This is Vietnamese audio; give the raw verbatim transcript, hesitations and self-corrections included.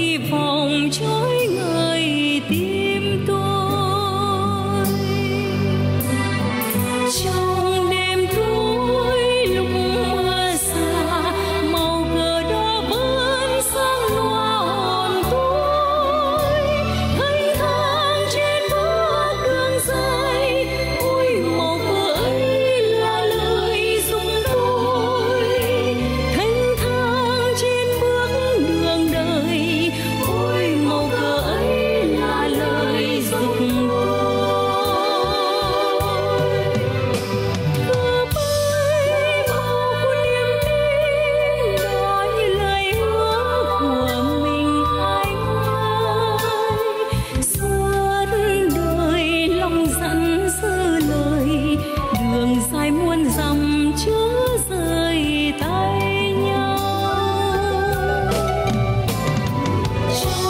hy vọng trỗi ngời tim tôi. Trong đêm tối lúc mưa xa, màu cờ đỏ vẫn sáng loa hồn tôi. Thanh thang trên bước đường dài, ôi màu cờ ấy là lời giúp tôi. Thanh thang trên bước đường đời, ôi màu cờ ấy là lời giúp tôi. Cờ bay màu của niềm tin, nói lời hứa của mình anh ơi. Suốt đời lòng dặn giữ lời, đường dài muôn dặm chớ rời tay nhau.